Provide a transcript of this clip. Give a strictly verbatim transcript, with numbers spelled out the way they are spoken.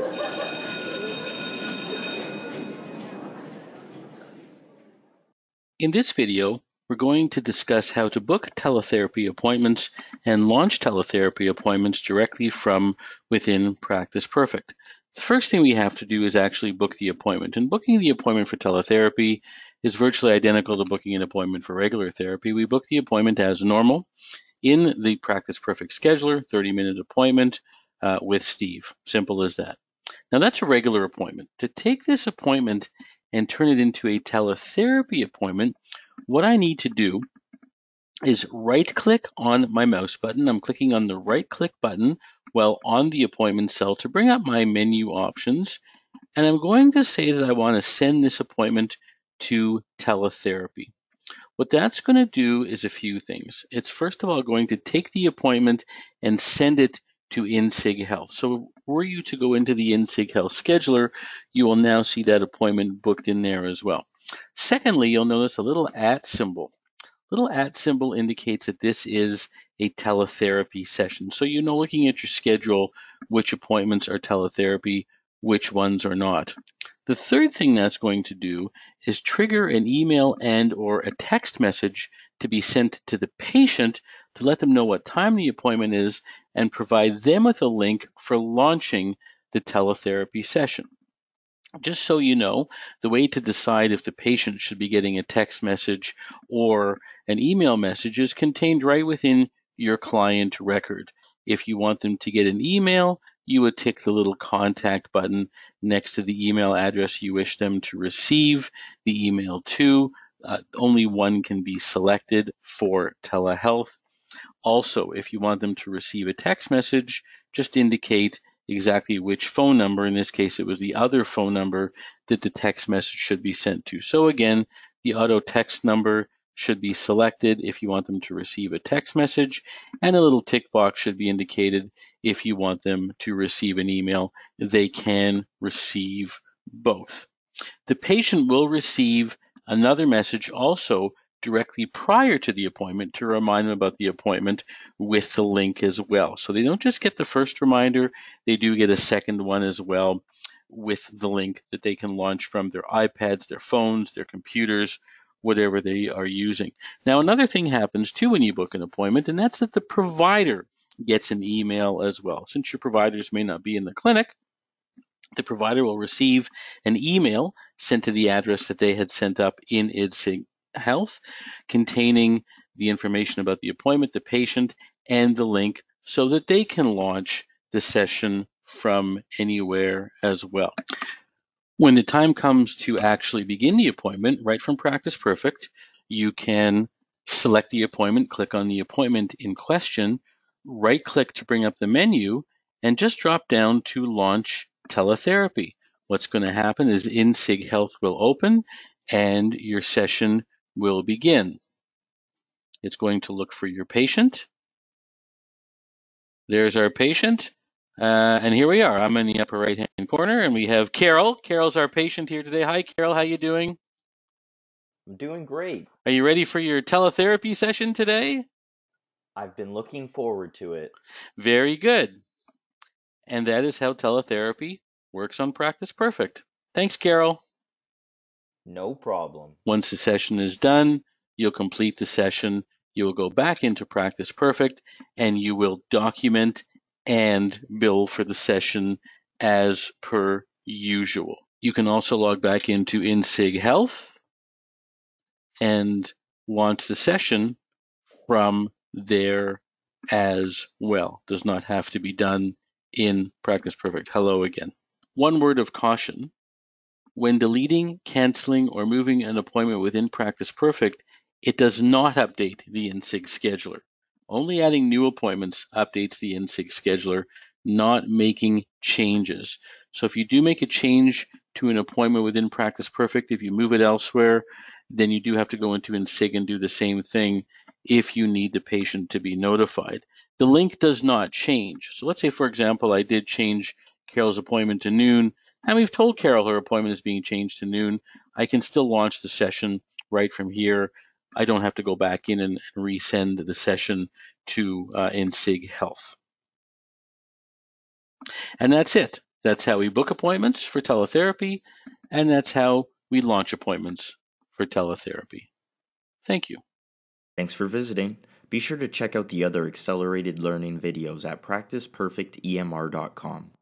In this video, we're going to discuss how to book teletherapy appointments and launch teletherapy appointments directly from within Practice Perfect. The first thing we have to do is actually book the appointment. And booking the appointment for teletherapy is virtually identical to booking an appointment for regular therapy. We book the appointment as normal in the Practice Perfect scheduler, thirty minute appointment uh, with Steve. Simple as that. Now that's a regular appointment. To take this appointment and turn it into a teletherapy appointment, what I need to do is right click on my mouse button. I'm clicking on the right click button while on the appointment cell to bring up my menu options. And I'm going to say that I want to send this appointment to teletherapy. What that's going to do is a few things. It's first of all going to take the appointment and send it to InSig Health. So were you to go into the InSig Health scheduler, you will now see that appointment booked in there as well. Secondly, you'll notice a little at symbol. Little at symbol indicates that this is a teletherapy session. So you know, looking at your schedule, which appointments are teletherapy, which ones are not. The third thing that's going to do is trigger an email and or a text message to be sent to the patient to let them know what time the appointment is and provide them with a link for launching the teletherapy session. Just so you know, the way to decide if the patient should be getting a text message or an email message is contained right within your client record. If you want them to get an email, you would tick the little contact button next to the email address you wish them to receive the email to. Uh, only one can be selected for telehealth. Also, if you want them to receive a text message, just indicate exactly which phone number. In this case, it was the other phone number that the text message should be sent to. So again, the auto text number should be selected if you want them to receive a text message, and a little tick box should be indicated if you want them to receive an email. They can receive both. The patient will receive another message also directly prior to the appointment to remind them about the appointment with the link as well. So they don't just get the first reminder, they do get a second one as well with the link that they can launch from their iPads, their phones, their computers, whatever they are using. Now, another thing happens too when you book an appointment, and that's that the provider gets an email as well. Since your providers may not be in the clinic, the provider will receive an email sent to the address that they had sent up in InSig Health, containing the information about the appointment, the patient, and the link so that they can launch the session from anywhere as well. When the time comes to actually begin the appointment, right from Practice Perfect, you can select the appointment, click on the appointment in question, right-click to bring up the menu, and just drop down to launch teletherapy. What's going to happen is InSig Health will open and your session will begin. It's going to look for your patient. There's our patient. Uh, and here we are. I'm in the upper right-hand corner, and we have Carol. Carol's our patient here today. Hi, Carol. How you doing? I'm doing great. Are you ready for your teletherapy session today? I've been looking forward to it. Very good. And that is how teletherapy works on Practice Perfect. Thanks, Carol. No problem. Once the session is done, you'll complete the session. You will go back into Practice Perfect, and you will document and bill for the session as per usual. You can also log back into InSig Health and launch the session from there as well. Does not have to be done in Practice Perfect. Hello again. One word of caution. When deleting, canceling, or moving an appointment within Practice Perfect, it does not update the InSig scheduler. Only adding new appointments updates the InSig scheduler, not making changes. So if you do make a change to an appointment within Practice Perfect, if you move it elsewhere, then you do have to go into InSig and do the same thing if you need the patient to be notified. The link does not change. So let's say, for example, I did change Carol's appointment to noon, and we've told Carol her appointment is being changed to noon. I can still launch the session right from here. I don't have to go back in and resend the session to uh, InSig Health. And that's it. That's how we book appointments for teletherapy, and that's how we launch appointments for teletherapy. Thank you. Thanks for visiting. Be sure to check out the other accelerated learning videos at practice perfect E M R dot com.